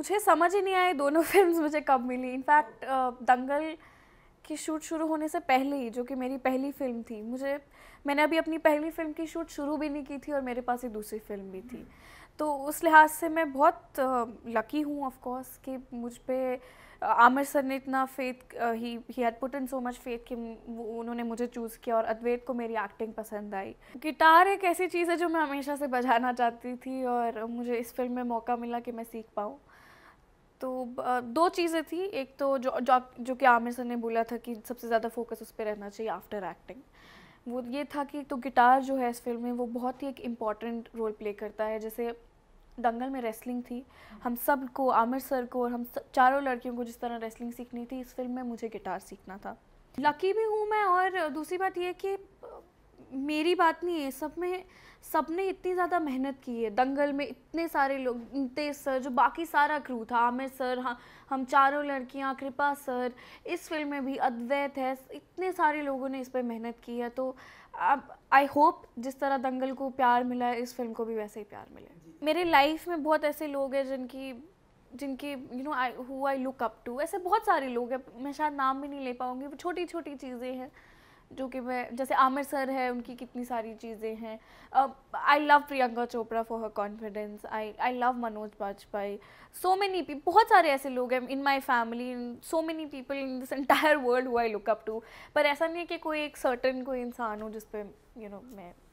मुझे समझ ही नहीं आया दोनों फिल्म्स मुझे कब मिली। इनफैक्ट दंगल की शूट शुरू होने से पहले ही, जो कि मेरी पहली फिल्म थी, मैंने अभी अपनी पहली फिल्म की शूट शुरू भी नहीं की थी और मेरे पास ही दूसरी फिल्म भी थी। तो उस लिहाज से मैं बहुत लकी हूँ ऑफ कोर्स कि मुझ पे आमिर सर ने इतना faith, he had put in so much faith कि उन्होंने मुझे चूज़ किया और अद्वैत को मेरी एक्टिंग पसंद आई। गिटार एक ऐसी चीज़ है जो मैं हमेशा से बजाना चाहती थी और मुझे इस फिल्म में मौका मिला कि मैं सीख पाऊँ। तो दो चीज़ें थी, एक तो जो कि आमिर सर ने बोला था कि सबसे ज़्यादा फोकस उस पर रहना चाहिए आफ्टर एक्टिंग, वो ये था कि तो गिटार जो है इस फिल्म में वो बहुत ही एक इम्पॉर्टेंट रोल प्ले करता है। जैसे दंगल में रेसलिंग थी, हम सब को, आमिर सर को और हम चारों लड़कियों को जिस तरह रेसलिंग सीखनी थी, इस फिल्म में मुझे गिटार सीखना था। लकी भी हूँ मैं, और दूसरी बात ये कि मेरी बात नहीं है, सबने इतनी ज़्यादा मेहनत की है। दंगल में इतने सारे लोग, तेज सर, जो बाकी सारा क्रू था, आमिर सर, हम चारों लड़कियां, कृपा सर, इस फिल्म में भी अद्वैत है, इतने सारे लोगों ने इस पर मेहनत की है। तो अब आई होप जिस तरह दंगल को प्यार मिला है, इस फिल्म को भी वैसे ही प्यार मिले। मेरे लाइफ में बहुत ऐसे लोग हैं जिनकी you know I look up to. ऐसे बहुत सारे लोग हैं, मैं शायद नाम भी नहीं ले पाऊँगी, वो छोटी छोटी चीज़ें हैं जो कि मैं, जैसे आमिर सर है, उनकी कितनी सारी चीज़ें हैं। I love Priyanka Chopra for her confidence, I love Manoj Bajpayee, so many people, बहुत सारे ऐसे लोग हैं in my family, so many people in this entire world who I look up to. पर ऐसा नहीं है कि कोई एक सर्टन कोई इंसान हो जिस पे मैं